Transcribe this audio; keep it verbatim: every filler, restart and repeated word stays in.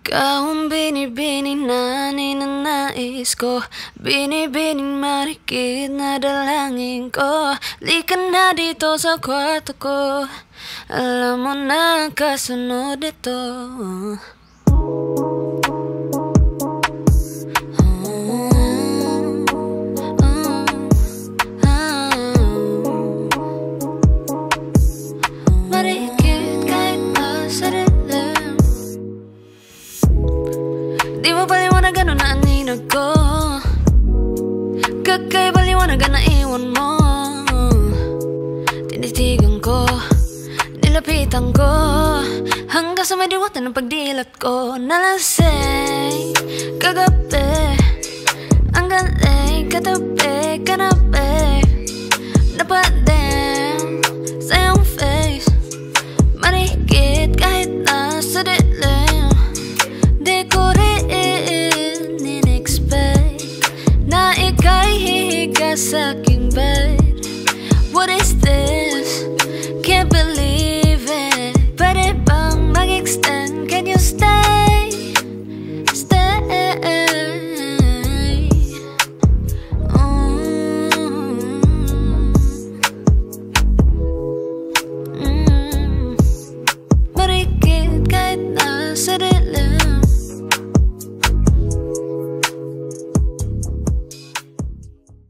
Ikaw ang binibini na ninanais ko, binibining marikit na dalangin ko. Lika na dito sa kwarto ko, alam mo na kasunod ito. Marikit kahit pa sa dilim, di mo paliwanagan na aninag ko. Kakay paliwanagan na iwan mo. Tinitigan ko, nilapitan ko, hanggang sa may diwata ng pagdilat ko. Nalasing kagabi, ang galing katabi ka na